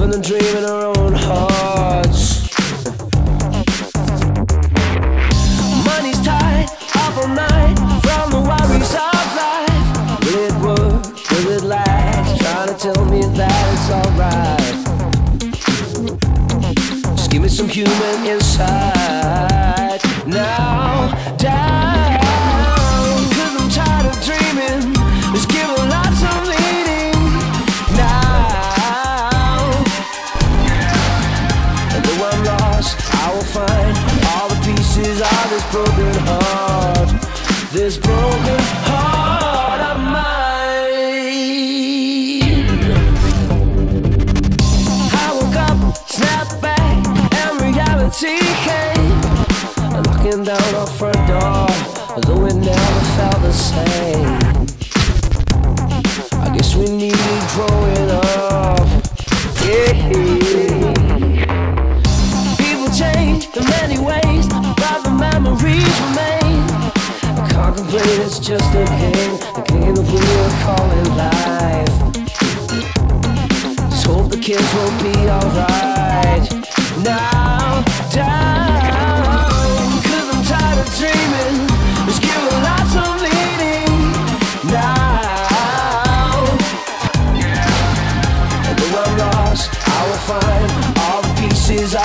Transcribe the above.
living the dream in our own hearts. Money's tight, up all night from the worries of life. Will it work? Will it last? Trying to tell me that it's alright. Just give me some human insight. Now, down, 'cause I'm tired of dreaming. Let's give a lot of meaning now. And though I'm lost, I will find all the pieces of this broken heart. This broken heart of mine. I woke up, snapped back, and reality came, knocking down our front door, though it never felt the same. I guess we needed growing up. Yeah. People change in many ways, but the memories remain. Contemplate, it's just a game that we are calling life. Just hope the kids will be alright. Now, down, 'cause I'm tired of dreaming. Let's give a lot of meaning now. And though I'm lost, I will find all the pieces